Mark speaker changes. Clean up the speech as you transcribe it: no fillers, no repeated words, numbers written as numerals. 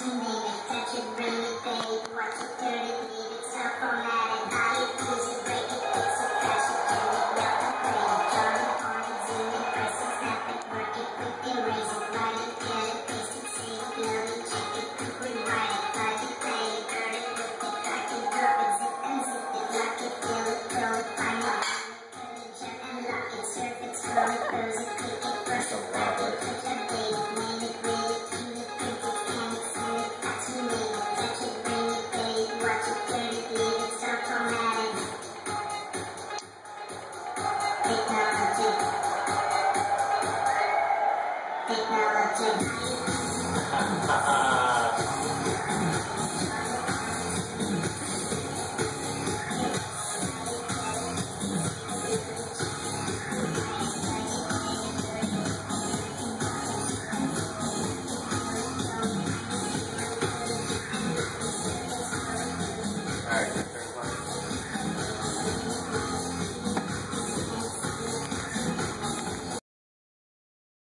Speaker 1: to name it, touch it, bring it, babe. Watch it, turn it, leave it, so formatted. Buy it, use it, break it, fix it, crash it, jam it, melt it, play it. Join it, on it, zoom it, press it, snap it, work it, quick, erase it, write it, get it, paste it, save it, load it, check it, rewrite it, plug it, play it, burn it, whip it, crack it, drop it, zip and zip it, lock it, fill it, throw it, find it, put it, jump and lock it, surf it, scroll it, close it, click it, brush it, wrap it, touch, update it, name it, read it, tune it, print it, scan it, send it, fax it, name it, touch it, bring it, babe, watch it, turn it, leave it, start formatting. Technology.